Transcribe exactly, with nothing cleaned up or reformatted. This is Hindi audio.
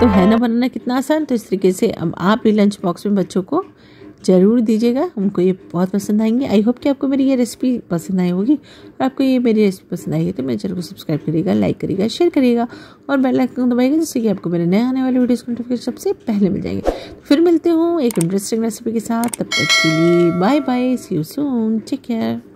है ना बनाना कितना आसान। तो इस तरीके से अब आप भी लंच बॉक्स में बच्चों को ज़रूर दीजिएगा, उनको ये बहुत पसंद आएंगे। आई होप कि आपको मेरी ये रेसिपी पसंद आई होगी, और आपको ये मेरी रेसिपी पसंद आई है तो मेरे चैनल को सब्सक्राइब करिएगा, लाइक करिएगा, शेयर करिएगा और बेल आइकन दबाइएगा, जिससे कि आपको मेरे नए आने वाले वीडियोज़ के नोटिफिकेशन सबसे पहले मिल जाएंगे। तो फिर मिलते हूँ एक इंटरेस्टिंग रेसिपी के साथ, तब तक के लिए bye bye, see you soon, take care.